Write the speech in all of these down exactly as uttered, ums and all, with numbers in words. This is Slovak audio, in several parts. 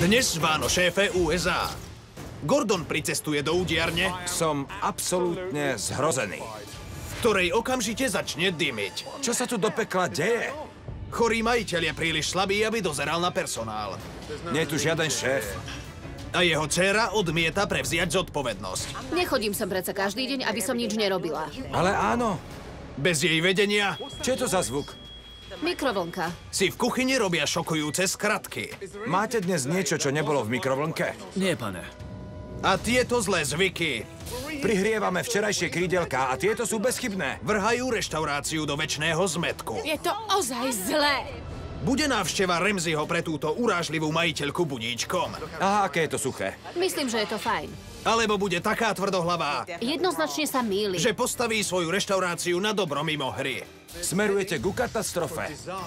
Dnes Váno, šéfe ú es á. Gordon pricestuje do udiarne, Som absolútne zhrozený. v ktorej okamžite začne dymiť. Čo sa tu do pekla deje? Chorý majiteľ je príliš slabý, aby dozeral na personál. Nie je tu žiaden šéf. A jeho dcéra odmieta prevziať zodpovednosť. Nechodím sem predsa každý deň, aby som nič nerobila. Ale áno. Bez jej vedenia Čo je to za zvuk? Mikrovlnka. si v kuchyni robia šokujúce skratky. Máte dnes niečo, čo nebolo v mikrovlnke? Nie, pane. A tieto zlé zvyky Prihrievame včerajšie krídelká a tieto sú bezchybné. vrhajú reštauráciu do večného zmätku. Je to ozaj zlé. Bude návšteva Ramseyho pre túto urážlivú majiteľku budíčkom? Aha, aké je to suché. Myslím, že je to fajn. Alebo bude taká tvrdohlavá, Jednoznačne sa mýli. že postaví svoju reštauráciu na dobro mimo hry? Smerujete ku katastrofe.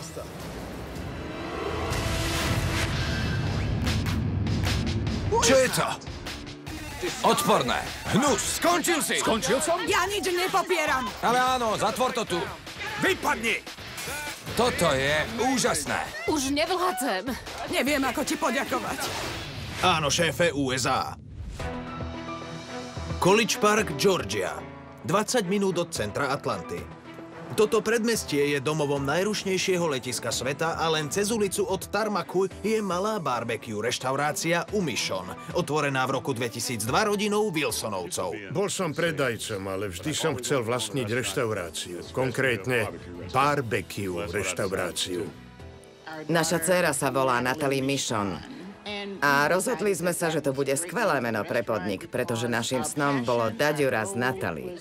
Čo je to? Odporné. Hnus, skončil si! Skončil som? Ja nič nepopieram. Ale áno, zatvor to tu. Vypadni! Toto je úžasné. Už nevládzem. Neviem, ako ti poďakovať. Áno, šéfe ú es á. College Park, Georgia. dvadsať minút od centra Atlanty. Toto predmestie je domovom najrušnejšieho letiska sveta a len cez ulicu od Tarmaku je malá barbecue reštaurácia Mission, otvorená v roku dvetisícdva rodinou Wilsonovcov. Bol som predajcom, ale vždy som chcel vlastniť reštauráciu. Konkrétne barbecue reštauráciu. Naša dcéra sa volá Natalie Mission. A rozhodli sme sa, že to bude skvelé meno pre podnik, pretože našim snom bolo dať ju raz Natalie.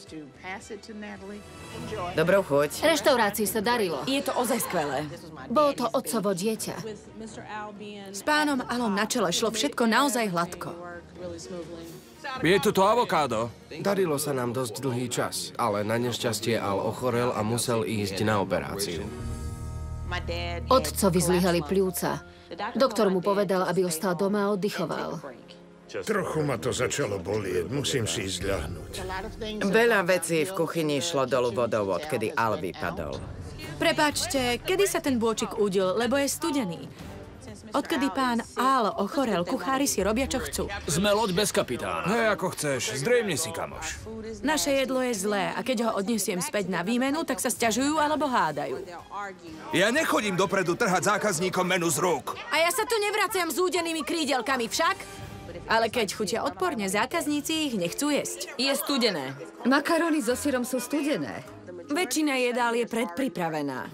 Dobrú chuť. Reštaurácii sa darilo. Je to ozaj skvelé. Bolo to otcovo dieťa. S pánom Alom na čele šlo všetko naozaj hladko. Je tu to avokádo. Darilo sa nám dosť dlhý čas, ale na nešťastie Al ochorel a musel ísť na operáciu. Otcovi zlyhali pľúca. Doktor mu povedal, aby ostal doma a oddychoval. Trochu ma to začalo bolieť, musím si ísť ľahnúť. Veľa vecí v kuchyni šlo dolu vodou, odkedy Al vypadol. Prepáčte, kedy sa ten bôčik udil, lebo je studený? Odkedy pán Al ochorel, kuchári si robia, čo chcú. Sme loď bez kapitána. Hej, ako chceš. Zdriemni si, kamoš. Naše jedlo je zlé a keď ho odnesiem späť na výmenu, tak sa sťažujú alebo hádajú. Ja nechodím dopredu trhať zákazníkom menu z rúk. A ja sa tu nevraciam s údenými krídelkami však. Ale keď chutia odporne, zákazníci ich nechcú jesť. Je studené. Makaróny so syrom sú studené. Väčšina jedál je predpripravená.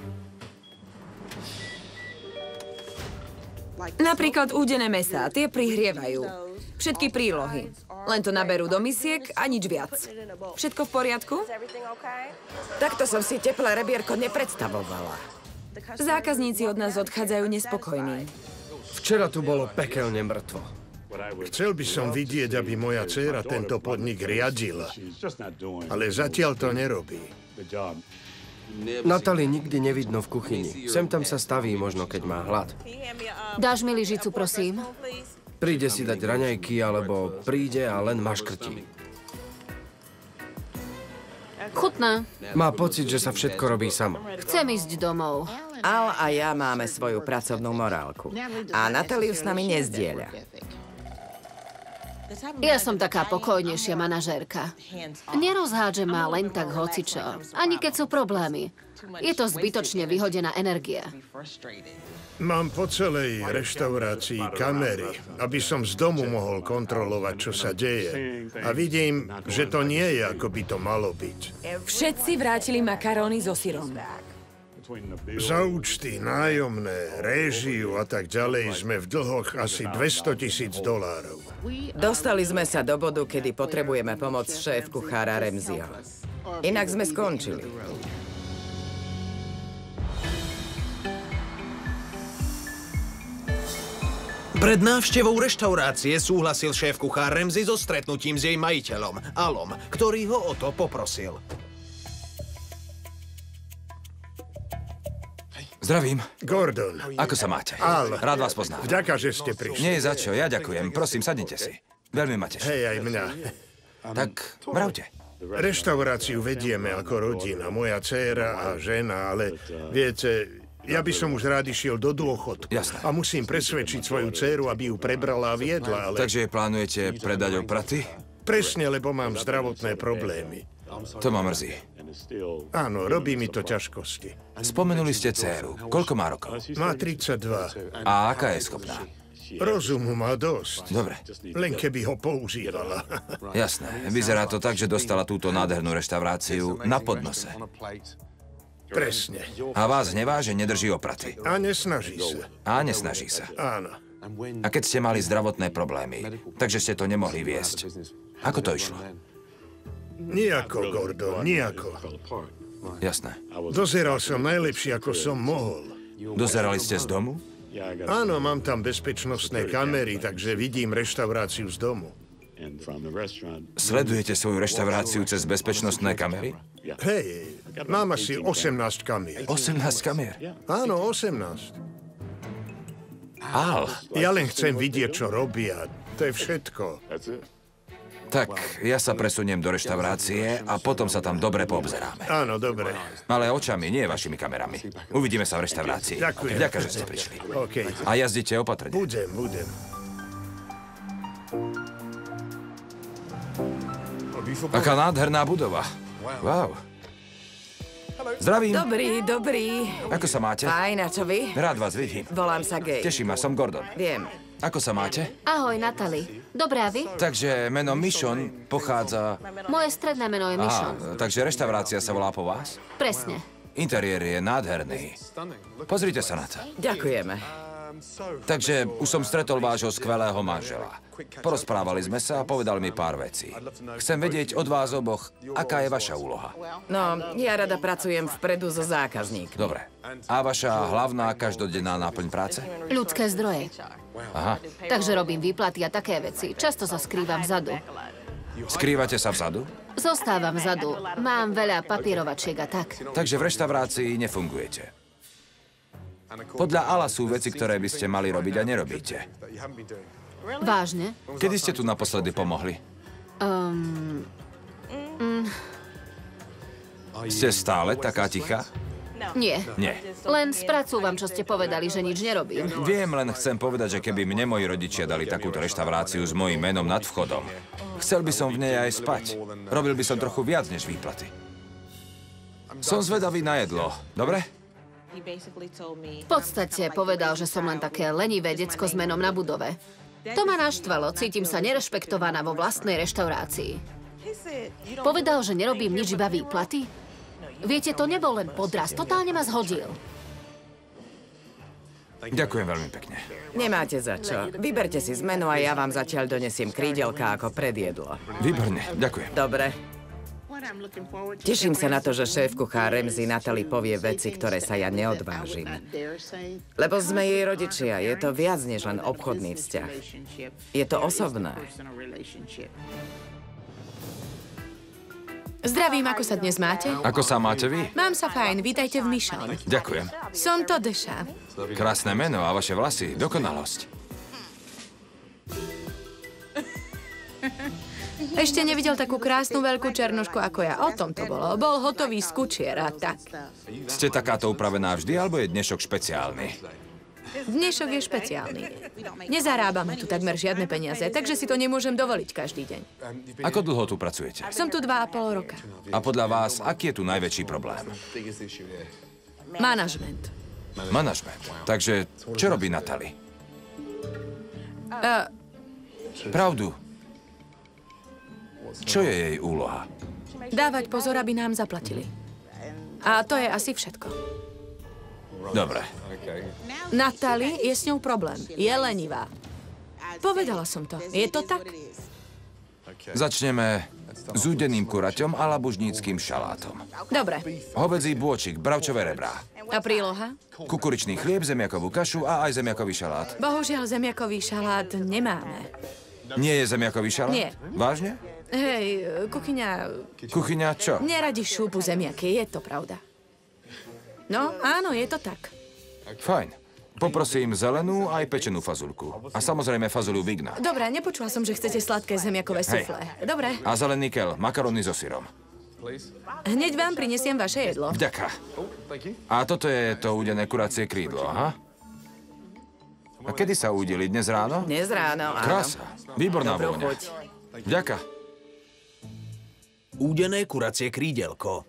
Napríklad údené mäsá, tie prihrievajú. Všetky prílohy. Len to naberú do misiek a nič viac. Všetko v poriadku? Takto som si teplé rebierko nepredstavovala. Zákazníci od nás odchádzajú nespokojní. Včera tu bolo pekelne mŕtvo. Chcel by som vidieť, aby moja dcéra tento podnik riadila, ale zatiaľ to nerobí. Natalie nikdy nevidno v kuchyni. Sem tam sa staví, možno keď má hlad. Dáš mi lyžicu, prosím? Príde si dať raňajky, alebo príde a len maškrtí. Chutná. Má pocit, že sa všetko robí samo. Chcem ísť domov. Al a ja máme svoju pracovnú morálku. A Nataliu s nami nezdieľa. Ja som taká pokojnejšia manažérka. Nerozhádžem ma len tak hocičo, ani keď sú problémy. Je to zbytočne vyhodená energia. Mám po celej reštaurácii kamery, aby som z domu mohol kontrolovať, čo sa deje. A vidím, že to nie je, ako by to malo byť. Všetci vrátili makaróny so syrom. Za účty, nájomné, réžiu a tak ďalej sme v dlhoch asi dvesto tisíc dolárov. Dostali sme sa do bodu, kedy potrebujeme pomoc šéf kuchára Ramseyho. Inak sme skončili. Pred návštevou reštaurácie súhlasil šéf kuchár Ramsey so stretnutím s jej majiteľom, Alom, ktorý ho o to poprosil. Zdravím. Gordon. Ako sa máte? Al. Rád vás poznám. Vďaka, že ste prišli. Nie za čo, ja ďakujem. Prosím, sadnite si. Veľmi ma teší. Hej, aj mňa. Tak, mravte. Reštauráciu vedieme ako rodina, moja dcéra a žena, ale viete, Ja by som už rád išiel do dôchodku. Jasné. A musím presvedčiť svoju dcéru, aby ju prebrala a viedla, ale... Takže plánujete predať opraty? Presne, lebo mám zdravotné problémy. To ma mrzí. Áno, robí mi to ťažkosti. Spomenuli ste dcéru. Koľko má rokov? Má tridsaťdva. A aká je schopná? Rozumu má dosť. Dobre. Len keby ho používala. Jasné. Vyzerá to tak, že dostala túto nádhernú reštauráciu na podnose. Presne. A vás hnevá, že nedrží opraty. A nesnaží sa. A nesnaží sa. Áno. A keď ste mali zdravotné problémy, takže ste to nemohli viesť. Ako to išlo? Nijako, Gordon, nijako. Jasné. Dozeral som najlepšie, ako som mohol. Dozerali ste z domu? Áno, mám tam bezpečnostné kamery, takže vidím reštauráciu z domu. Sledujete svoju reštauráciu cez bezpečnostné kamery? Hej, mám asi osemnásť kamier. osemnásť kamier? Áno, osemnásť. Al. Ja len chcem vidieť, čo robia. To je všetko. Tak, ja sa presuniem do reštaurácie a potom sa tam dobre poobzeráme. Áno, dobre. Ale očami, nie vašimi kamerami. Uvidíme sa v reštaurácii. Ďakujem. Ďakujem, že ste prišli. OK. A jazdíte opatrne. Budem, budem. Aká nádherná budova. Wow. Zdravím. Dobrý, dobrý. Ako sa máte? Fajn, a čo vy? Rád vás vidím. Volám sa Gay. Teší ma, som Gordon. Viem. Ako sa máte? Ahoj, Natalie. Dobré, a vy? Takže meno Mission pochádza... Moje stredné meno je Mission. Aha, takže reštaurácia sa volá po vás? Presne. Interiér je nádherný. Pozrite sa na to. Ďakujeme. Takže už som stretol vášho skvelého manžela. Porozprávali sme sa a povedal mi pár vecí. Chcem vedieť od vás oboch, aká je vaša úloha. No, ja rada pracujem vpredu so zákazník. Dobre. A vaša hlavná každodenná náplň práce? Ľudské zdroje. Aha. Takže robím výplaty a také veci. Často sa skrývam vzadu. Skrývate sa vzadu? Zostávam vzadu. Mám veľa papierovačiek a tak. Takže v reštaurácii nefungujete. Podľa Ala sú veci, ktoré by ste mali robiť a nerobíte. Vážne? Kedy ste tu naposledy pomohli? Um, mm, Ste stále taká tichá? nie. Nie. Len spracúvam, čo ste povedali, že nič nerobím. Viem, len chcem povedať, že keby mne moji rodičia dali takúto reštauráciu s mojím menom nad vchodom, chcel by som v nej aj spať. Robil by som trochu viac než výplaty. Som zvedavý na jedlo, dobre? V podstate povedal, že som len také lenivé decko s menom na budove. To ma naštvalo, cítim sa nerešpektovaná vo vlastnej reštaurácii. Povedal, že nerobím nič, iba výplaty? Viete, to nebol len podraz, totálne ma zhodil. Ďakujem veľmi pekne. Nemáte za čo. Vyberte si zmenu a ja vám zatiaľ donesiem krídelka ako predjedlo. Výborne, ďakujem. Dobre. Teším sa na to, že šéf-kuchár Ramsay Natalie povie veci, ktoré sa ja neodvážim. Lebo sme jej rodičia. Je to viac než len obchodný vzťah. Je to osobné. Zdravím, ako sa dnes máte? Ako sa máte vy? Mám sa fajn, vítajte v Mission. Ďakujem. Som Todeša. Krásne meno a vaše vlasy, dokonalosť. Ešte nevidel takú krásnu veľkú černošku ako ja. O tom to bolo. Bol hotový z kučier a tak. Ste takáto upravená vždy, alebo je dnešok špeciálny? Dnešok je špeciálny. Nezarábame tu takmer žiadne peniaze, takže si to nemôžem dovoliť každý deň. Ako dlho tu pracujete? Som tu dva a pol roka. A podľa vás, aký je tu najväčší problém? Manažment. Manažment. Takže, čo robí Natalie? Uh, Pravdu. Čo je jej úloha? dávať pozor, aby nám zaplatili. A to je asi všetko. Dobre. Natalie, je s ňou problém. Je lenivá. Povedala som to. Je to tak? Začneme s údeným kuraťom a labužníckým šalátom. Dobre. Hovedzí bôčik, bravčové rebrá. A príloha? Kukuričný chlieb, zemiakovú kašu a aj zemiakový šalát. Bohužiaľ, zemiakový šalát nemáme. Nie je zemiakový šalát? Nie. Vážne? Hej, kuchyňa... Kuchyňa čo? Neradi šúpu zemiaky, je to pravda. No, áno, je to tak. Fajn. Poprosím zelenú aj pečenú fazulku. A samozrejme fazuliu vigna. Dobre, nepočula som, že chcete sladké zemiakové suflé. Dobre. A zelený kel, makaróny so syrom. Hneď vám prinesiem vaše jedlo. Vďaka. A toto je to údené kuracie krídlo, aha? A kedy sa udeli? Dnes ráno? Dnes ráno, áno. Krása. Výborná Dobrú vôňa. chuť. Vďaka. Údené kuracie krídelko.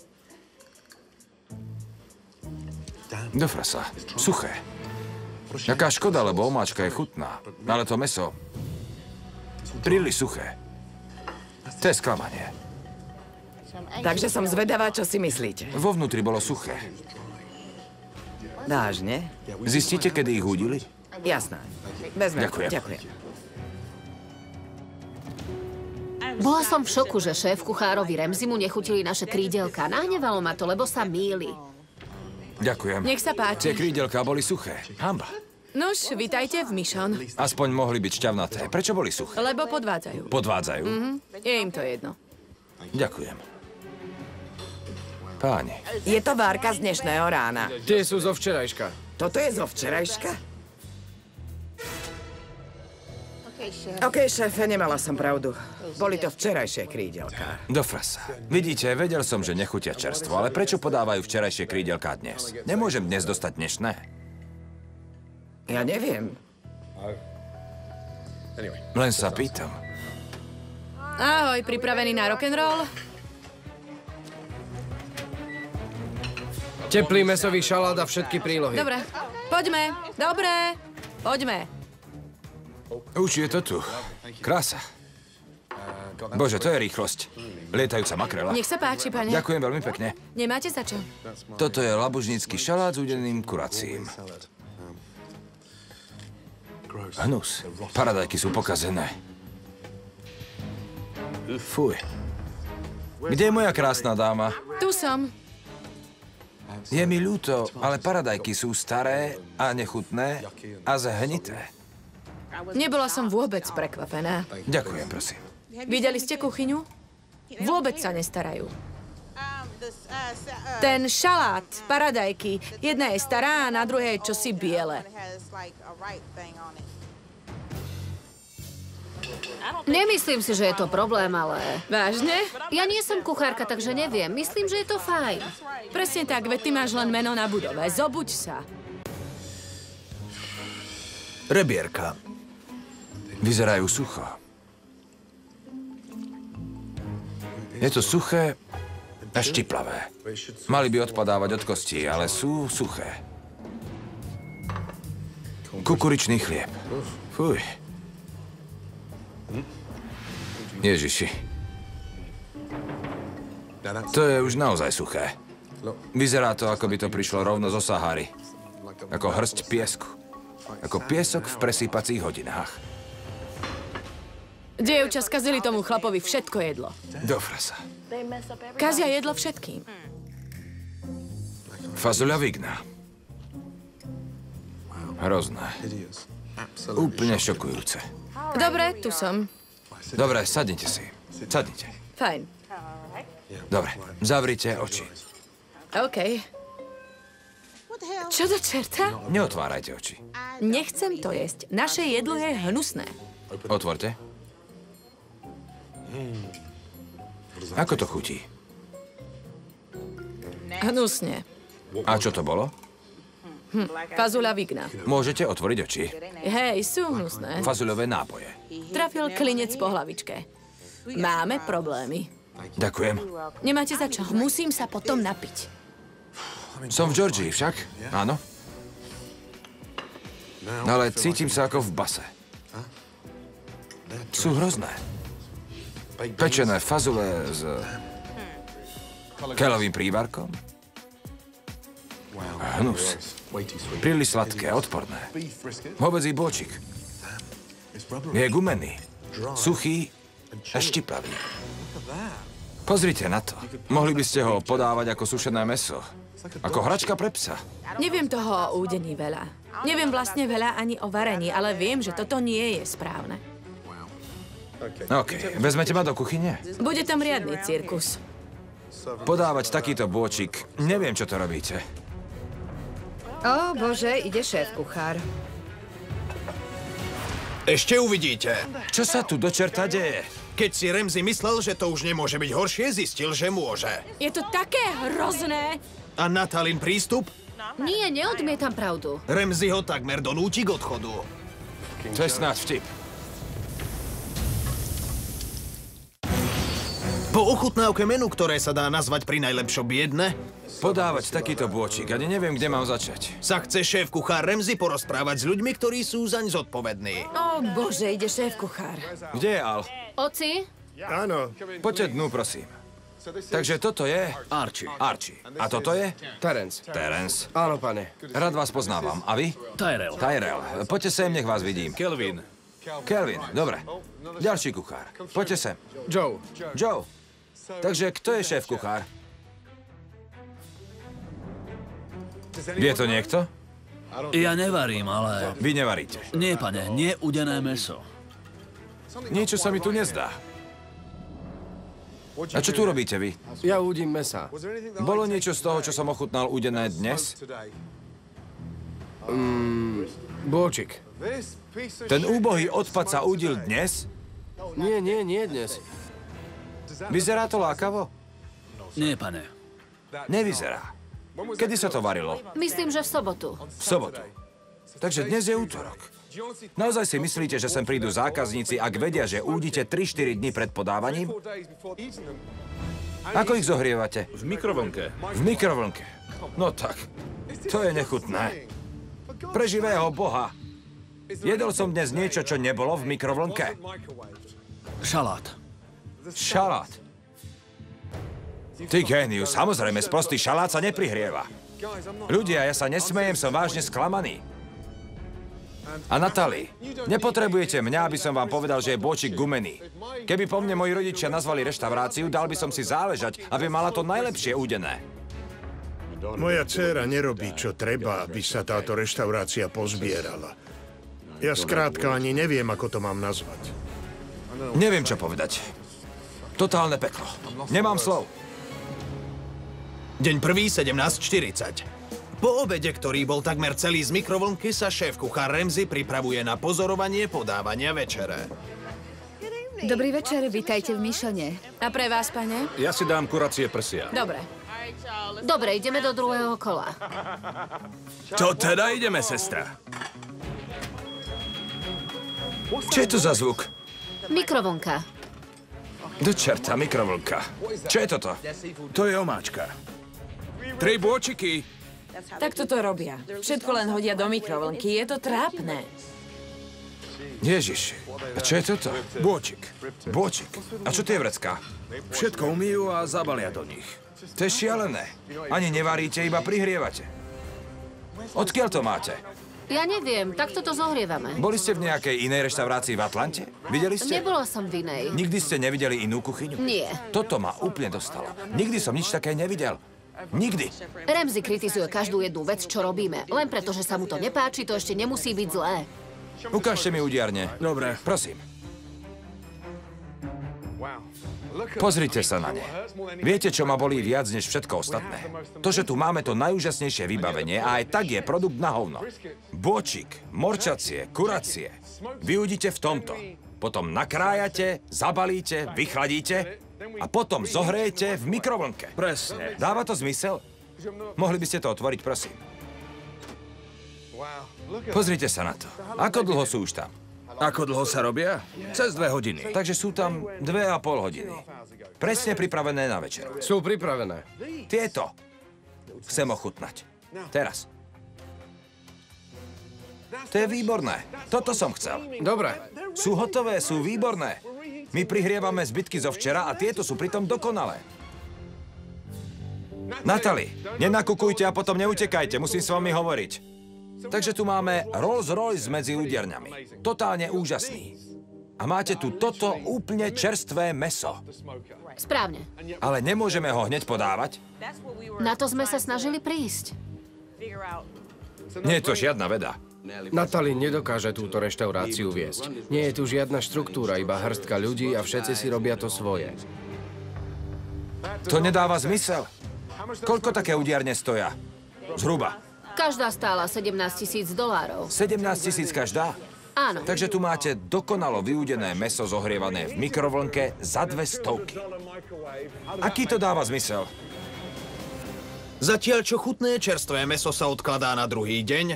Do frasa. Suché. Jaká škoda, lebo omáčka je chutná. Ale to mäso... príliš suché. To je sklamanie. Takže som zvedavá, čo si myslíte. Vo vnútri bolo suché. Vážne? Zistíte, kedy ich udili? Jasné. Vezmem. Ďakujem. Ďakujem. Bola som v šoku, že šéf kuchárovi Remzimu nechutili naše krídelka. Nahnevalo ma to, lebo sa mýli. Ďakujem. Nech sa páči. Tie krídelká boli suché. Hamba. Nuž, vitajte v Mission. Aspoň mohli byť šťavnaté. Prečo boli suché? Lebo podvádzajú. Podvádzajú? Mhm. Je im to jedno. Ďakujem. Páni. Je to várka z dnešného rána. Tie sú zo včerajška. Toto je zo včerajška? OK, šéfe, nemala som pravdu. Boli to včerajšie krídelká. Do frasa. Vidíte, vedel som, že nechutia čerstvo, ale prečo podávajú včerajšie krídelká dnes? Nemôžem dnes dostať dnešné? Ja neviem. Len sa pýtam. Ahoj, pripravený na rock'n'roll? Teplý mesový šalát a všetky prílohy. Dobre, poďme. Dobre, poďme. Už je to tu. Krása. Bože, to je rýchlosť. Lietajúca makrela. Nech sa páči, pane. Ďakujem veľmi pekne. Nemáte za čo? Toto je labužnícky šalát s údeným kuracím. Hnus. Paradajky sú pokazené. Fuj. Kde je moja krásna dáma? Tu som. Je mi ľúto, ale paradajky sú staré a nechutné a zhnité. Nebola som vôbec prekvapená. Ďakujem, prosím. Videli ste kuchyňu? Vôbec sa nestarajú. Ten šalát, paradajky, jedna je stará a na druhej je čosi biele. Nemyslím si, že je to problém, ale... Vážne? Ja nie som kuchárka, takže neviem. Myslím, že je to fajn. Presne tak, veď ty máš len meno na budove. Zobuď sa. Rebierka. Vyzerajú sucho. Je to suché a štiplavé. Mali by odpadávať od kostí, ale sú suché. Kukuričný chlieb. Fuj. Ježiši. To je už naozaj suché. Vyzerá to, ako by to prišlo rovno zo Sahary. Ako hrst piesku. Ako piesok v presýpacích hodinách. Dievča, skazili tomu chlapovi všetko jedlo. Do frasa. Kazia jedlo všetkým. Fazuľa vigna. Hrozné. Úplne šokujúce. Dobre, tu som. Dobre, sadnite si. Sadnite. Fajn. Dobre, zavrite oči. OK. Čo do čerta? Neotvárajte oči. Nechcem to jesť. Naše jedlo je hnusné. Otvorte. Ako to chutí? Hnusne. A čo to bolo? Hm, fazuľa vigna. Môžete otvoriť oči. Hej, sú hnusné. Fazuľové nápoje. Trafil klinec po hlavičke. Máme problémy. Ďakujem. Nemáte za čo. Musím sa potom napiť. Som v Georgii však? Áno. Ale cítim sa ako v base. Sú hrozné. Pečené fazule s keľovým prívarkom. Hnus. Príliš sladké, odporné. Hovedzí bôčik. Je gumený, suchý a štiplavý. Pozrite na to. Mohli by ste ho podávať ako sušené mäso. Ako hračka pre psa. Neviem toho o údení veľa. Neviem vlastne veľa ani o varení, ale viem, že toto nie je správne. OK, vezmete ma do kuchyne? Bude tam riadny cirkus. Podávať takýto bôčik, neviem, čo to robíte. Ó, bože, ide šéf kuchár. Ešte uvidíte. Čo sa tu do čerta deje? Keď si Ramsey myslel, že to už nemôže byť horšie, zistil, že môže. Je to také hrozné. A Natalin prístup? Nie, neodmietam pravdu. Ramsey ho takmer donúti k odchodu. To je snáď vtip. Po ochutnávke menu, ktoré sa dá nazvať pri najlepšom biedne, Podávať takýto bôčik, ani neviem, kde mám začať. sa chce šéf-kuchár Ramsey porozprávať s ľuďmi, ktorí sú zaň zodpovední. Ó, bože, ide šéf-kuchár. Kde je Al? Oci? Áno, Poďte dnu, prosím. Takže toto je... Archie. Archie. A toto je? Terence. Terence. Áno, pane. Rád vás poznávam. A vy? Tyrell. Tyrell. Poďte sem, nech vás vidím. Kelvin. Kelvin, dobre. Ďalší kuchár. Poďte sem. Joe. Joe. Takže kto je šéf-kuchár? Vie to niekto? Ja nevarím, ale... Vy nevaríte. Nie, pane, nie udené mäso. Niečo sa mi tu nezdá. A čo tu robíte vy? Ja údim mesa. Bolo niečo z toho, čo som ochutnal udené dnes? Mm, bôčik. Ten úbohý odpad sa udil dnes? Nie, nie, nie dnes. Vyzerá to lákavo? Nie, pane. Nevyzerá. Kedy sa to varilo? Myslím, že v sobotu. V sobotu. Takže dnes je útorok. Naozaj si myslíte, že sem prídu zákazníci, ak vedia, že údite tri štyri dni pred podávaním? Ako ich zohrievate? V mikrovlnke. V mikrovlnke. No tak, to je nechutné. Pre živého Boha. Jedol som dnes niečo, čo nebolo v mikrovlnke. Šalát. Šalát. Ty génius, samozrejme, sprostý šalát sa neprihrieva. Ľudia, ja sa nesmejem, som vážne sklamaný. A Natalie, nepotrebujete mňa, aby som vám povedal, že je bôčik gumený. Keby po mne moji rodičia nazvali reštauráciu, dal by som si záležať, aby mala to najlepšie udené. moja dcéra nerobí, čo treba, aby sa táto reštaurácia pozbierala. Ja skrátka ani neviem, ako to mám nazvať. Neviem, čo povedať. Totálne peklo. Nemám slov. Deň prvý, sedemnásť štyridsať. Po obede, ktorý bol takmer celý z mikrovlnky, sa šéf-kuchár Ramsey pripravuje na pozorovanie podávania večere. Dobrý večer, vítajte v Michone. A pre vás, pane? Ja si dám kuracie prsia. Dobre. Dobre, ideme do druhého kola. Čo teda ideme, sestra? Čo je to za zvuk? Mikrovlnka. Do čerta, mikrovlnka. Čo je toto? To je omáčka. Tri bôčiky. Tak toto robia. Všetko len hodia do mikrovlnky. Je to trápne. Ježiš, a čo je toto? Bôčik. Bôčik. A čo tie vrecká? Všetko umýjú a zabalia do nich. To je šialené. Ani nevaríte, iba prihrievate. Odkiaľ to máte? Ja neviem, takto to zohrievame. Boli ste v nejakej inej reštaurácii v Atlante? Videli ste? Nebola som v inej. Nikdy ste nevideli inú kuchyňu? Nie. Toto ma úplne dostalo. Nikdy som nič také nevidel. Nikdy. Ramsey kritizuje každú jednu vec, čo robíme. Len preto, že sa mu to nepáči, to ešte nemusí byť zlé. Ukážte mi udiarne. Dobre. Prosím. Pozrite sa na ne. Viete, čo ma bolí viac než všetko ostatné? To, že tu máme to najúžasnejšie vybavenie a aj tak je produkt na hovno. Bôčik, morčacie, kuracie. Vy udíte v tomto. Potom nakrájate, zabalíte, vychladíte a potom zohrejete v mikrovlnke. Presne. Dáva to zmysel? Mohli by ste to otvoriť, prosím. Pozrite sa na to. Ako dlho sú už tam? Ako dlho sa robia? Cez dve hodiny. Takže sú tam dve a pol hodiny. Presne pripravené na večer. Sú pripravené. Tieto chcem ochutnať. Teraz. To je výborné. Toto som chcel. Dobre. Sú hotové, sú výborné. My prihrievame zbytky zo včera a tieto sú pritom dokonalé. Natalie, nenakukujte a potom neutekajte, musím s vami hovoriť. Takže tu máme Rolls Royce medzi úderňami. Totálne úžasný. A máte tu toto úplne čerstvé mäso. Správne. Ale nemôžeme ho hneď podávať? Na to sme sa snažili prísť. Nie je to žiadna veda. Natalie nedokáže túto reštauráciu viesť. Nie je tu žiadna štruktúra, iba hrstka ľudí a všetci si robia to svoje. To nedáva zmysel. Koľko také udiarne stoja? Zhruba. Každá stála sedemnásť tisíc dolárov. sedemnásť tisíc každá? Áno. Takže tu máte dokonalo vyúdené mäso zohrievané v mikrovlnke za dve stovky. Aký to dáva zmysel? Zatiaľ, čo chutné čerstvé mäso sa odkladá na druhý deň,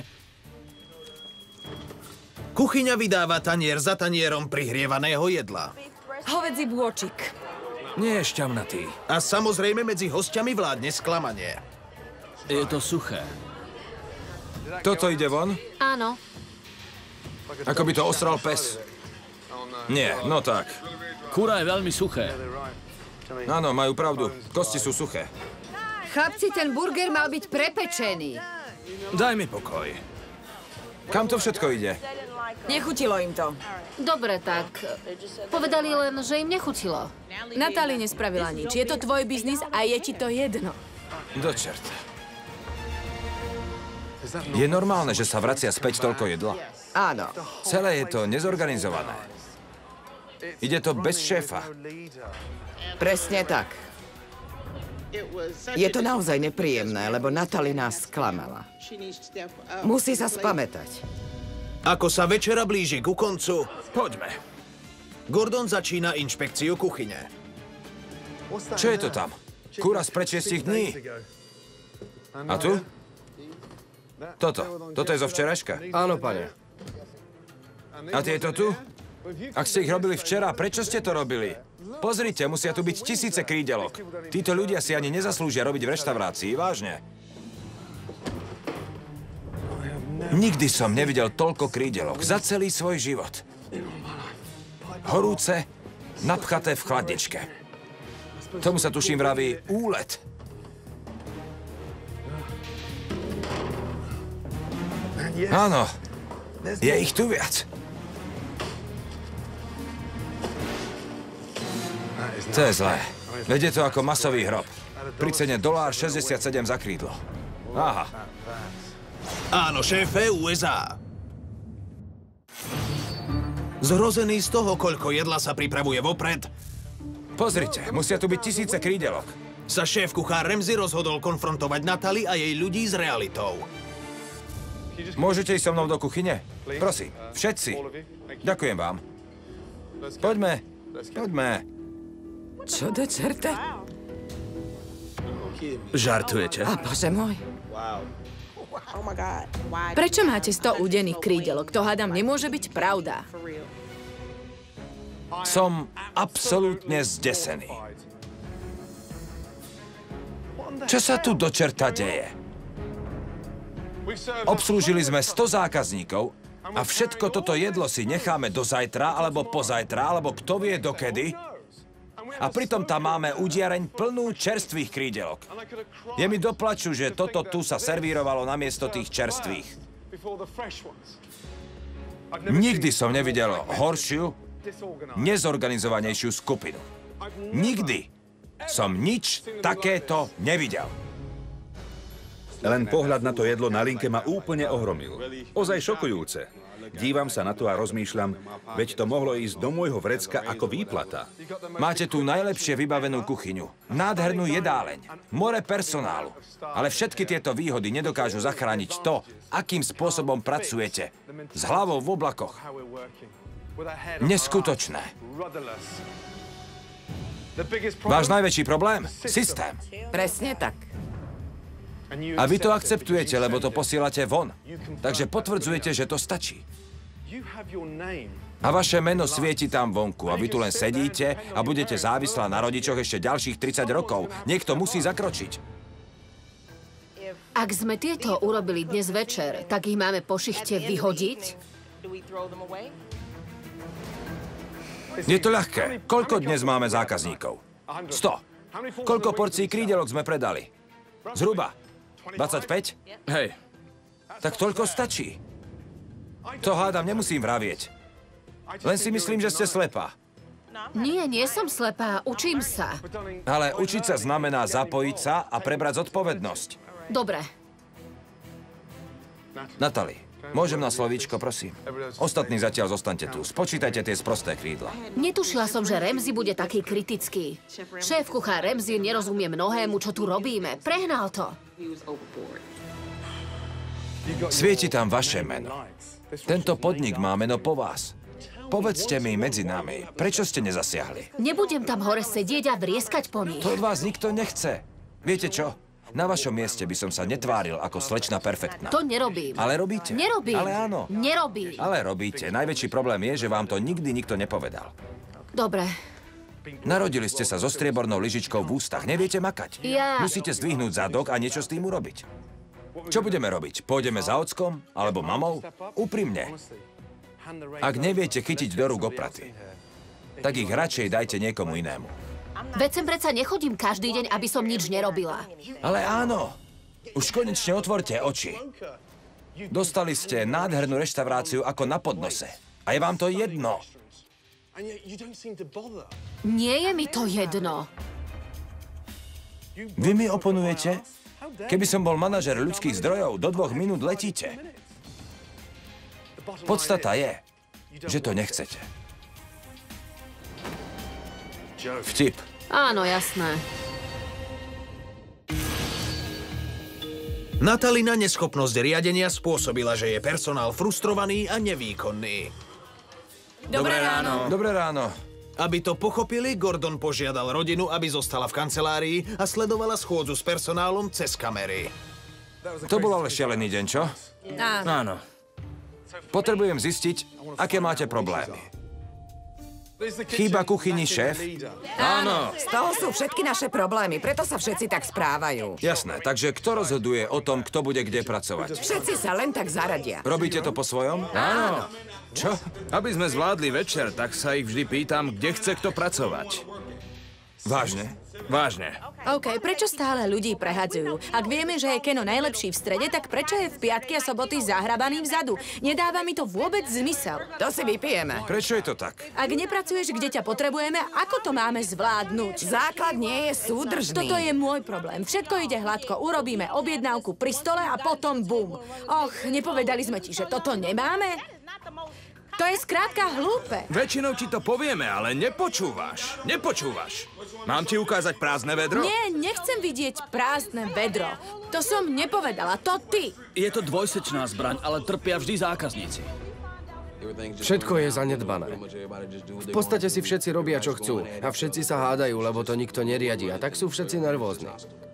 kuchyňa vydáva tanier za tanierom prihrievaného jedla. Hovedzí bôčik. Nie je šťavnatý. A samozrejme medzi hostiami vládne sklamanie. Je to suché. Toto ide von? Áno. Ako by to osral pes. Nie, no tak. Kura je veľmi suché. Áno, majú pravdu. Kosti sú suché. Chlapci, ten burger mal byť prepečený. Daj mi pokoj. Kam to všetko ide? Nechutilo im to. Dobre, tak povedali len, že im nechutilo. Natalie nespravila nič. Je to tvoj biznis a je ti to jedno. Do čerta. Je normálne, že sa vracia späť toľko jedla? Áno. Celé je to nezorganizované. Ide to bez šéfa. Presne tak. Je to naozaj nepríjemné, lebo Natalie nás sklamala. Musí sa spamätať. Ako sa večera blíži ku koncu, Poďme. Gordon začína inšpekciu kuchyne. Čo je to tam? Kura z pred šiestich dní. A tu? Toto. Toto je zo včerajška. Áno, pane. A tieto tu? Ak ste ich robili včera, prečo ste to robili? Pozrite, musia tu byť tisíce krídelok. Títo ľudia si ani nezaslúžia robiť v reštaurácii, vážne. Nikdy som nevidel toľko krídelok za celý svoj život. Horúce, napchaté v chladničke. Tomu sa tuším vraví úlet. Áno, je ich tu viac. To je zlé. Veď je to ako masový hrob. Pri cene dolár šesťdesiatsedem za krídlo. Aha. Áno, šéfe ú es á. Zhrozený z toho, koľko jedla sa pripravuje vopred, Pozrite, musia tu byť tisíce krídelok. sa šéf-kuchár Ramsay rozhodol konfrontovať Natalie a jej ľudí s realitou. Môžete ísť so mnou do kuchyne? Prosím, všetci. Ďakujem vám. Poďme, poďme. Čo do čerta? Žartujete? A bože môj. Prečo máte sto údených krídelok? To hádam nemôže byť pravda. Som absolútne zdesený. Čo sa tu do čerta deje? Obslúžili sme sto zákazníkov a všetko toto jedlo si necháme do zajtra, alebo pozajtra, alebo kto vie dokedy. A pritom tam máme udiareň plnú čerstvých krídelok. Je mi doplaču, že toto tu sa servírovalo namiesto tých čerstvých. Nikdy som nevidel horšiu, nezorganizovanejšiu skupinu. Nikdy som nič takéto nevidel. Len pohľad na to jedlo na linke ma úplne ohromil. Ozaj šokujúce. Dívam sa na to a rozmýšľam, veď to mohlo ísť do môjho vrecka ako výplata. Máte tu najlepšie vybavenú kuchyňu, nádhernú jedáleň, more personálu. Ale všetky tieto výhody nedokážu zachrániť to, akým spôsobom pracujete. S hlavou v oblakoch. Neskutočné. Váš najväčší problém? Systém. Presne tak. A vy to akceptujete, lebo to posielate von. Takže potvrdzujete, že to stačí. A vaše meno svieti tam vonku a vy tu len sedíte a budete závislá na rodičoch ešte ďalších tridsať rokov. Niekto musí zakročiť. Ak sme tieto urobili dnes večer, tak ich máme po šichte vyhodiť? Je to ľahké. Koľko dnes máme zákazníkov? sto. Koľko porcií krídelok sme predali? Zhruba. dvadsaťpäť? Hej. Tak toľko stačí. To hádam nemusím vravieť. Len si myslím, že ste slepá. Nie, nie som slepá, učím sa. Ale učiť sa znamená zapojiť sa a prebrať zodpovednosť. Dobre. Natalie, môžem na slovíčko, prosím? Ostatní zatiaľ zostaňte tu. Spočítajte tie sprosté krídla. Netušila som, že Ramsay bude taký kritický. Šéf-kuchár Ramsay nerozumie mnohému, čo tu robíme. Prehnal to. Svieti tam vaše meno. Tento podnik má meno po vás. Povedzte mi medzi nami, prečo ste nezasiahli? Nebudem tam hore sedieť a vrieskať po nich. To od vás nikto nechce. Viete čo? Na vašom mieste by som sa netváril ako slečna perfektná. To nerobím. Ale robíte. Nerobím. Ale áno. Nerobím. Ale robíte. Najväčší problém je, že vám to nikdy nikto nepovedal. Dobre. Narodili ste sa so striebornou lyžičkou v ústach. Neviete makať. Ja... Musíte zdvihnúť zadok a niečo s tým urobiť. Čo budeme robiť? Pôjdeme za ockom? Alebo mamou? Úprimne. Ak neviete chytiť do rúk opraty, tak ich radšej dajte niekomu inému. Veď sem predsa nechodím každý deň, aby som nič nerobila. Ale áno. Už konečne otvorte oči. Dostali ste nádhernú reštauráciu ako na podnose. A je vám to jedno. Nie je mi to jedno. Vy mi oponujete? Keby som bol manažer ľudských zdrojov, do dvoch minút letíte. Podstata je, že to nechcete. Vtip. Áno, jasné. Natalina neschopnosť riadenia spôsobila, že je personál frustrovaný a nevýkonný. Dobré ráno. Dobré ráno. Aby to pochopili, Gordon požiadal rodinu, aby zostala v kancelárii a sledovala schôdzu s personálom cez kamery. To bol ale šialený deň, čo? Áno. Áno. Potrebujem zistiť, aké máte problémy. Chýba kuchyni šéf? Áno. Z toho sú všetky naše problémy, preto sa všetci tak správajú. Jasné, takže kto rozhoduje o tom, kto bude kde pracovať? Všetci sa len tak zaradia. Robíte to po svojom? Áno. Čo? Aby sme zvládli večer, tak sa ich vždy pýtam, kde chce kto pracovať. Vážne? Vážne. OK, prečo stále ľudí prehadzujú? Ak vieme, že je Keno najlepší v strede, tak prečo je v piatky a soboty zahrabaný vzadu? Nedáva mi to vôbec zmysel. To si vypijeme. Prečo je to tak? Ak nepracuješ, kde ťa potrebujeme, ako to máme zvládnuť? Základ nie je súdržný. Toto je môj problém. Všetko ide hladko. Urobíme objednávku pri stole a potom bum. Och, nepovedali sme ti, že toto nemáme? To je skrátka hlúpe. Väčšinou ti to povieme, ale nepočúvaš. Nepočúvaš. Mám ti ukázať prázdne vedro? Nie, nechcem vidieť prázdne vedro. To som nepovedala, to ty. Je to dvojsečná zbraň, ale trpia vždy zákazníci. Všetko je zanedbané. V podstate si všetci robia, čo chcú. A všetci sa hádajú, lebo to nikto neriadi. A tak sú všetci nervózni.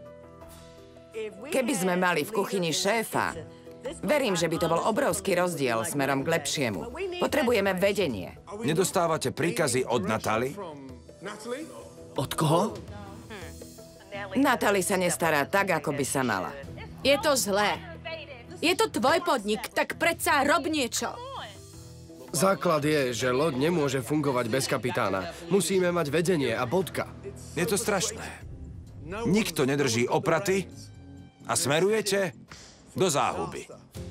Keby sme mali v kuchyni šéfa, verím, že by to bol obrovský rozdiel smerom k lepšiemu. Potrebujeme vedenie. Nedostávate príkazy od Natalie? Od koho? Natalie sa nestará tak, ako by sa mala. Je to zlé. Je to tvoj podnik, tak predsa rob niečo. Základ je, že loď nemôže fungovať bez kapitána. Musíme mať vedenie a bodka. Je to strašné. Nikto nedrží opraty a smerujete do záhuby.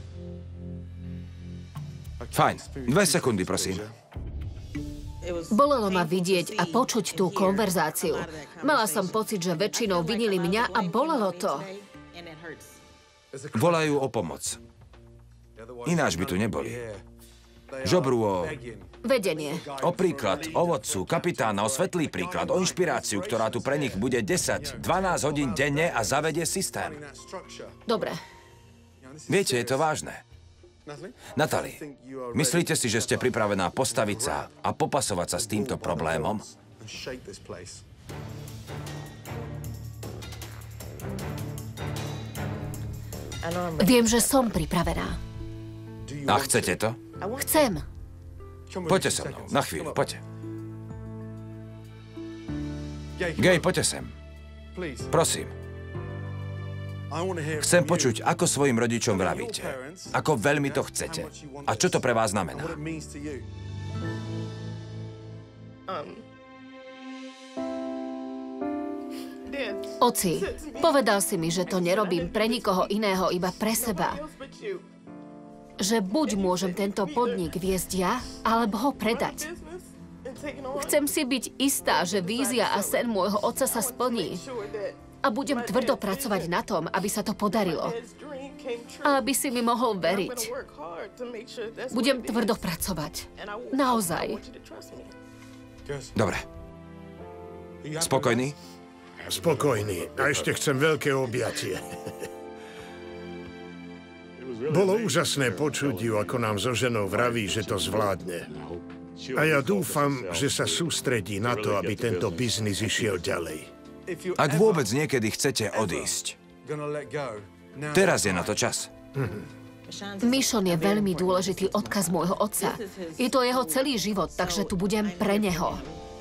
Fajn. Dve sekundy, prosím. Bolelo ma vidieť a počuť tú konverzáciu. Mala som pocit, že väčšinou vinili mňa a bolelo to. Volajú o pomoc. Ináč by tu neboli. Žobrú o... Vedenie. O príklad, o vodcu, kapitána, o svetlý príklad, o inšpiráciu, ktorá tu pre nich bude desať dvanásť hodín denne a zavedie systém. Dobre. Viete, je to vážne. Natalie, myslíte si, že ste pripravená postaviť sa a popasovať sa s týmto problémom? Viem, že som pripravená. A chcete to? Chcem. Poďte so mnou, na chvíľu, poďte. Gej, poďte sem. Prosím. Chcem počuť, ako svojim rodičom vravíte. Ako veľmi to chcete. A čo to pre vás znamená? Oci, povedal si mi, že to nerobím pre nikoho iného, iba pre seba. Že buď môžem tento podnik viesť ja, alebo ho predať. Chcem si byť istá, že vízia a sen môjho otca sa splní. A budem tvrdo pracovať na tom, aby sa to podarilo. A aby si mi mohol veriť. Budem tvrdo pracovať. Naozaj. Dobre. Spokojný? Spokojný. A ešte chcem veľké objatie. Bolo úžasné počuť ju, ako nám so ženou vraví, že to zvládne. A ja dúfam, že sa sústredí na to, aby tento biznis išiel ďalej. Ak vôbec niekedy chcete odísť, teraz je na to čas. Michonne je veľmi dôležitý odkaz môjho otca. Je to jeho celý život, takže tu budem pre neho.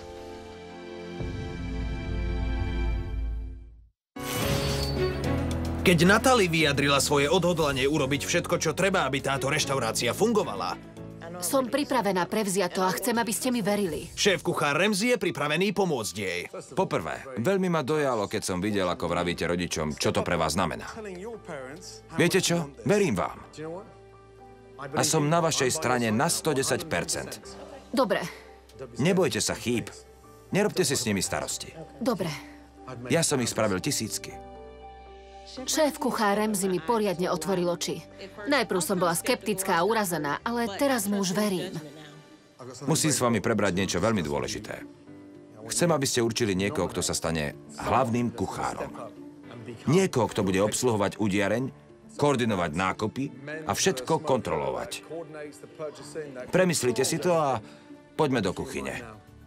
Keď Natalie vyjadrila svoje odhodlanie urobiť všetko, čo treba, aby táto reštaurácia fungovala, som pripravená prevziať to a chcem, aby ste mi verili. Šéf-kuchár Ramsey je pripravený pomôcť jej. Poprvé, veľmi ma dojalo, keď som videl, ako vravíte rodičom, čo to pre vás znamená. Viete čo? Verím vám. A som na vašej strane na sto desať percent. Dobre. Nebojte sa chýb. Nerobte si s nimi starosti. Dobre. Ja som ich spravil tisícky. Šéf-kuchár Ramsey mi poriadne otvoril oči. Najprv som bola skeptická a urazená, ale teraz mu už verím. Musím s vami prebrať niečo veľmi dôležité. Chcem, aby ste určili niekoho, kto sa stane hlavným kuchárom. Niekoho, kto bude obsluhovať udiareň, koordinovať nákupy a všetko kontrolovať. Premyslite si to a poďme do kuchyne.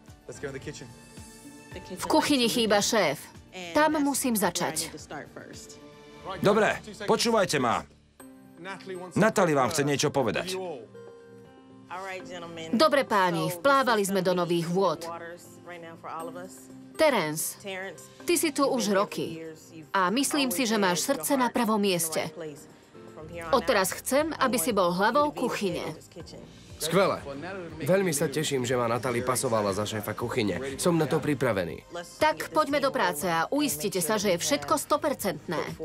V kuchyni chýba šéf. Tam musím začať. Dobre, počúvajte ma. Natalie vám chce niečo povedať. Dobre páni, vplávali sme do nových vôd. Terence, ty si tu už roky a myslím si, že máš srdce na pravom mieste. Odteraz chcem, aby si bol hlavou kuchyne. Skvelé. Veľmi sa teším, že ma Natalie pasovala za šéfa kuchyne. Som na to pripravený. Tak poďme do práce a uistite sa, že je všetko sto percent.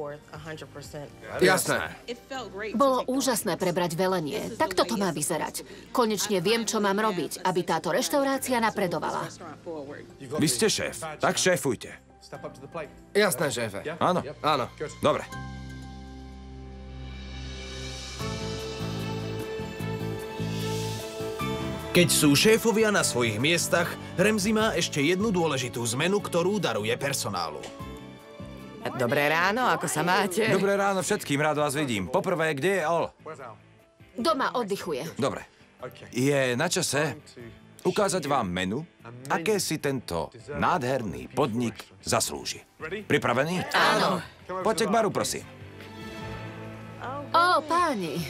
Jasné. Bolo úžasné prebrať velenie. Tak toto má vyzerať. Konečne viem, čo mám robiť, aby táto reštaurácia napredovala. Vy ste šéf, tak šéfujte. Jasné, šéfe. Áno? Áno. Dobre. Keď sú šéfovia na svojich miestach, Ramsey má ešte jednu dôležitú zmenu, ktorú daruje personálu. Dobré ráno, ako sa máte? Dobré ráno všetkým, rád vás vidím. Poprvé, kde je Al? Doma oddychuje. Dobre. Je na čase ukázať vám menu, aké si tento nádherný podnik zaslúži. Pripravený? Áno. Poďte k baru, prosím. Ó, páni.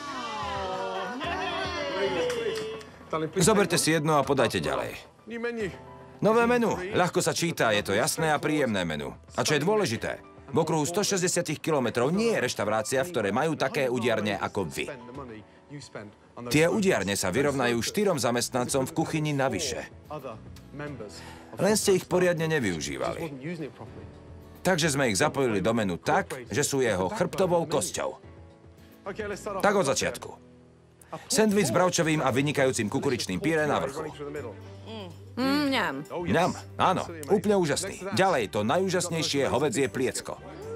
Zoberte si jedno a podajte ďalej. Nové menu. Ľahko sa číta, je to jasné a príjemné menu. A čo je dôležité, v okruhu stošesťdesiat kilometrov nie je reštaurácia, v ktorej majú také udiarne ako vy. Tie udiarne sa vyrovnajú štyrom zamestnancom v kuchyni navyše. Len ste ich poriadne nevyužívali. Takže sme ich zapojili do menu tak, že sú jeho chrbtovou kosťou. Tak od začiatku. Sendvič s bravčovým a vynikajúcim kukuričným pyré na vrchu. Mm, ňam. Ňam, áno, úplne úžasný. Ďalej, to najúžasnejšie hovädzie pliecko.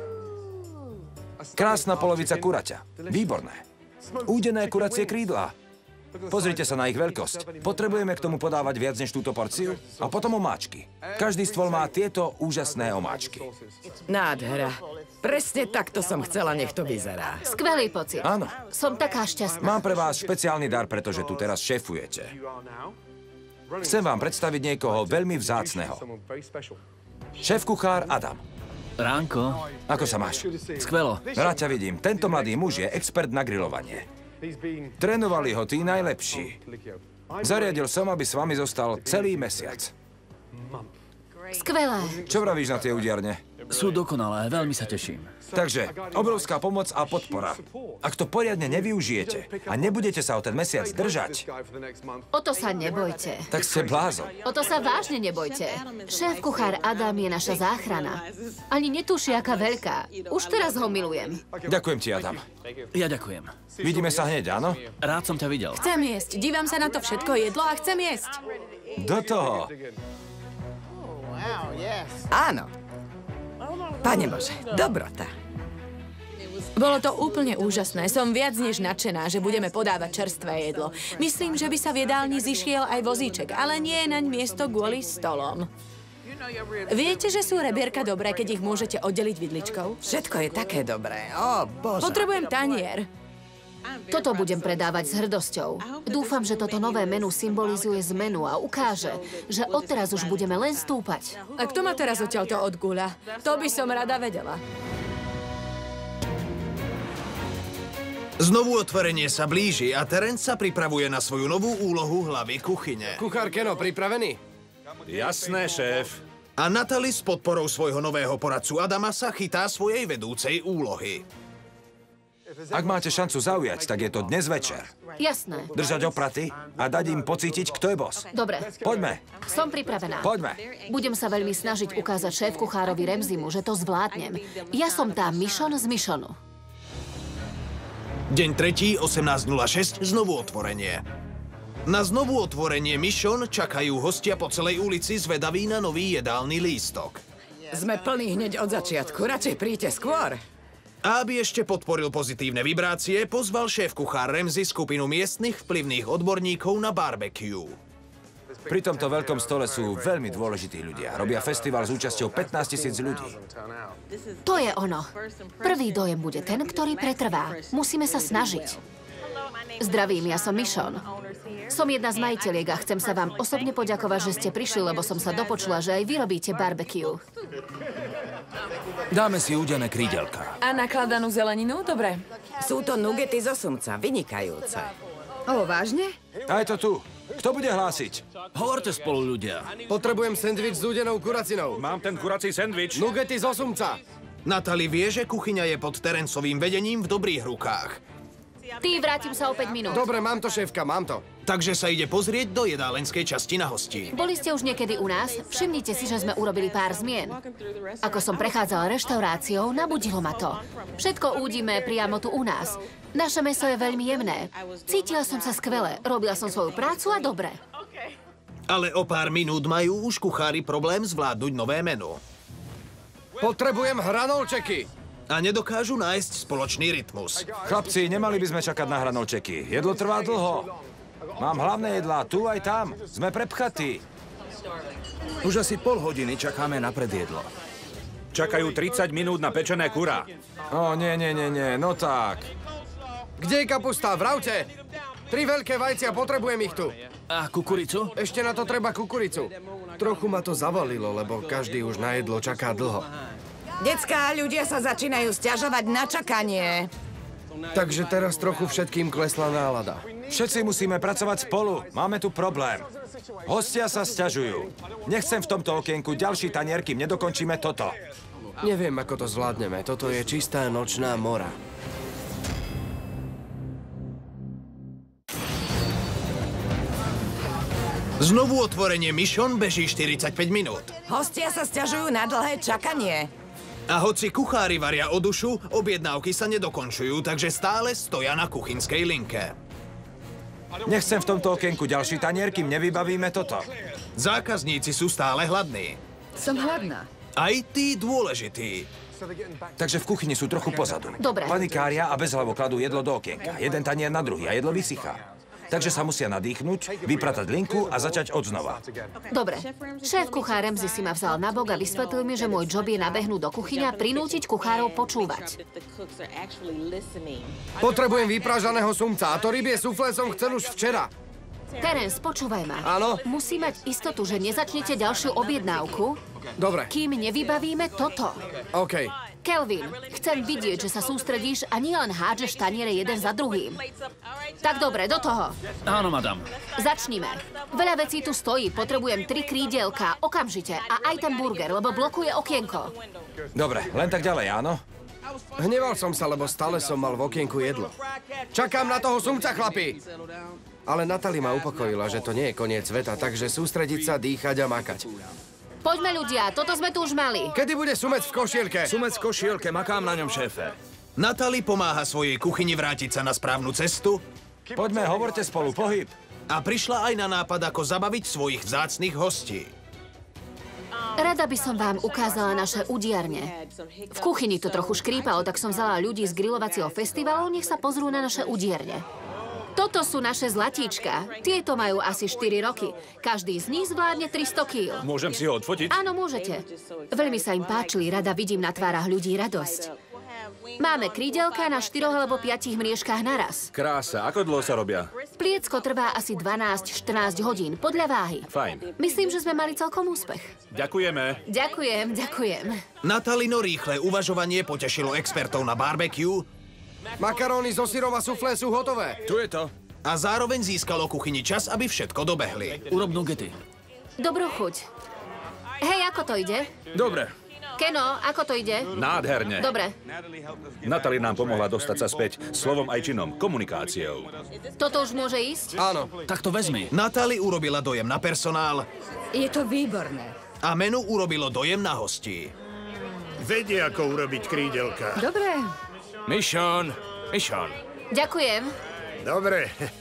Krásna polovica kuraťa. Výborné. Údené kuracie krídlá. Pozrite sa na ich veľkosť. Potrebujeme k tomu podávať viac než túto porciu? A potom omáčky. Každý stôl má tieto úžasné omáčky. Nádhera. Presne takto som chcela, nech to vyzerá. Skvelý pocit. Áno. Som taká šťastná. Mám pre vás špeciálny dar, pretože tu teraz šéfujete. Chcem vám predstaviť niekoho veľmi vzácneho. Šéf-kuchár Adam. Ránko. Ako sa máš? Skvelo. Rád ťa vidím. Tento mladý muž je expert na grilovanie. Trénovali ho tí najlepší. Zariadil som, aby s vami zostal celý mesiac. Skvelé. Čo vravíš na tie udiarne? Sú dokonalé, veľmi sa teším. Takže, obrovská pomoc a podpora. Ak to poriadne nevyužijete a nebudete sa o ten mesiac držať, O to sa nebojte. tak ste blázon. O to sa vážne nebojte. Šéf-kuchár Adam je naša záchrana. Ani netuší, aká veľká. Už teraz ho milujem. Ďakujem ti, Adam. Ja ďakujem. Vidíme sa hneď, áno? Rád som ťa videl. Chcem jesť. Dívam sa na to všetko jedlo a chcem jesť. Do toho. Áno. Pane Bože, dobrota. Bolo to úplne úžasné. Som viac než nadšená, že budeme podávať čerstvé jedlo. Myslím, že by sa v jedálni zišiel aj vozíček, ale nie je naň miesto kvôli stolom. Viete, že sú rebierka dobré, keď ich môžete oddeliť vidličkou? Všetko je také dobré. Ó, Bože. Potrebujem tanier. Toto budem predávať s hrdosťou. Dúfam, že toto nové menu symbolizuje zmenu a ukáže, že odteraz už budeme len stúpať. A kto ma teraz odtiaľto odgúľa? To by som rada vedela. Znovu otvorenie sa blíži a Terence sa pripravuje na svoju novú úlohu hlavy kuchyne. Kuchár Keno, pripravený? Jasné, šéf. A Natalie s podporou svojho nového poradcu Adama sa chytá svojej vedúcej úlohy. Ak máte šancu zaujať, tak je to dnes večer. Jasné. Držať opraty a dať im pocítiť, kto je boss. Dobre. Poďme. Som pripravená. Poďme. Budem sa veľmi snažiť ukázať šéf-kuchárovi Ramseymu, že to zvládnem. Ja som tá Michonne z Michonu. Deň tretí, osemnásť nula šesť, znovu otvorenie. Na znovu otvorenie Michonne čakajú hostia po celej ulici zvedaví na nový jedálny lístok. Sme plní hneď od začiatku, radšej príďte skôr. A aby ešte podporil pozitívne vibrácie, pozval šéf-kuchár Ramsey skupinu miestnych vplyvných odborníkov na barbecue. Pri tomto veľkom stole sú veľmi dôležití ľudia. Robia festival s účasťou pätnásť tisíc ľudí. To je ono. Prvý dojem bude ten, ktorý pretrvá. Musíme sa snažiť. Zdravím, ja som Michonne. Som jedna z majiteľiek a chcem sa vám osobne poďakovať, že ste prišli, lebo som sa dopočula, že aj vy robíte barbecue. Dáme si údené krídelka. A nakladanú zeleninu? Dobre. Sú to nugety zo sumca, vynikajúce. O, vážne? A je to tu. Kto bude hlásiť? Hovorte spolu, ľudia. Potrebujem sendvič s údenou kuracinou. Mám ten kurací sendvič. Nugety zo sumca. Natalie vie, že kuchyňa je pod Terencovým vedením v dobrých rukách. Ty, vrátim sa o päť minút. Dobre, mám to, šéfka, mám to. Takže sa ide pozrieť do jedálenskej časti na hostí. Boli ste už niekedy u nás? Všimnite si, že sme urobili pár zmien. Ako som prechádzala reštauráciou, nabudilo ma to. Všetko údime priamo tu u nás. Naše mäso je veľmi jemné. Cítila som sa skvele, robila som svoju prácu a dobre. Ale o pár minút majú už kuchári problém zvládnuť nové menu. Potrebujem hranolčeky. A nedokážu nájsť spoločný rytmus. Chlapci, nemali by sme čakať na hranolčeky. Jedlo trvá dlho. Mám hlavné jedlá tu aj tam. Sme prepchatí. Už asi pol hodiny čakáme na predjedlo. Čakajú tridsať minút na pečené kurá. O, nie, nie, nie, nie, no tak. Kde je kapusta? Vravte! Tri veľké vajcia, potrebujem ich tu. A kukuricu? Ešte na to treba kukuricu. Trochu ma to zavalilo, lebo každý už na jedlo čaká dlho. Decká, ľudia sa začínajú sťažovať na čakanie. Takže teraz trochu všetkým klesla nálada. Všetci musíme pracovať spolu. Máme tu problém. Hostia sa sťažujú. Nechcem v tomto okienku ďalší tanier, kým nedokončíme toto. Neviem, ako to zvládneme. Toto je čistá nočná mora. Znovu otvorenie Michonne beží štyridsaťpäť minút. Hostia sa sťažujú na dlhé čakanie. A hoci kuchári varia o dušu, objednávky sa nedokončujú, takže stále stoja na kuchynskej linke. Nechcem v tomto okienku ďalší tanier, kým nevybavíme toto. Zákazníci sú stále hladní. Som hladná. Aj tí dôležití. Takže v kuchyni sú trochu pozadu. Dobre. Panikária a bezhlavo kladú jedlo do okienka. Jeden tanier na druhý a jedlo vysychá. Takže sa musia nadýchnuť, vypratať linku a začať odznova. Dobre. Šéf-kuchár Ramsey si ma vzal na bok a vysvetlil mi, že môj job je nabehnúť do kuchyne a prinútiť kuchárov počúvať. Potrebujem vyprážaného sumca a to rybie suflé som chcel už včera. Terence, počúvaj ma. Áno? Musí mať istotu, že nezačnete ďalšiu objednávku, Dobre. kým nevybavíme toto. OK. Kelvin, chcem vidieť, že sa sústredíš a nie len hádžeš taniere jeden za druhým. Tak dobre, do toho. Áno, madam. Začnime. Veľa vecí tu stojí, potrebujem tri krídelka, okamžite. A aj ten burger, lebo blokuje okienko. Dobre, len tak ďalej, áno? Hneval som sa, lebo stále som mal v okienku jedlo. Čakám na toho sumca, chlapi! Ale Natalie ma upokojila, že to nie je koniec sveta, takže sústrediť sa, dýchať a makať. Poďme ľudia, toto sme tu už mali. Kedy bude sumec v košielke? Sumec v košielke, makám na ňom, šéfe. Natalie pomáha svojej kuchyni vrátiť sa na správnu cestu. Poďme, hovorte spolu, pohyb. A prišla aj na nápad, ako zabaviť svojich vzácnych hostí. Rada by som vám ukázala naše udiarne. V kuchyni to trochu škrípalo, tak som vzala ľudí z grilovacieho festivalu, nech sa pozrú na naše udierne. Toto sú naše zlatíčka. Tieto majú asi štyri roky. Každý z nich zvládne tristo kíl. Môžem si ho odfotiť? Áno, môžete. Veľmi sa im páčili, rada vidím na tvárach ľudí radosť. Máme krídelka na štyroch alebo piatich mriežkách naraz. Krása, ako dlho sa robia? Pliecko trvá asi dvanásť štrnásť hodín, podľa váhy. Fajn. Myslím, že sme mali celkom úspech. Ďakujeme. Ďakujem, ďakujem. Natalino rýchle uvažovanie potešilo expertov na barbecue. Makaróny so syrom a suflé sú hotové. Tu je to. A zároveň získalo kuchyni čas, aby všetko dobehli. Urob nugety. Dobrú chuť. Hej, ako to ide? Dobre. Keno, ako to ide? Nádherne. Dobre. Natalie nám pomohla dostať sa späť slovom aj činom, komunikáciou. Toto už môže ísť? Áno. Tak to vezmi. Natalie urobila dojem na personál. Je to výborné. A menu urobilo dojem na hostí. Vedia, ako urobiť krídelka. Dobre. Mission. Mission. Ďakujem. Dobre.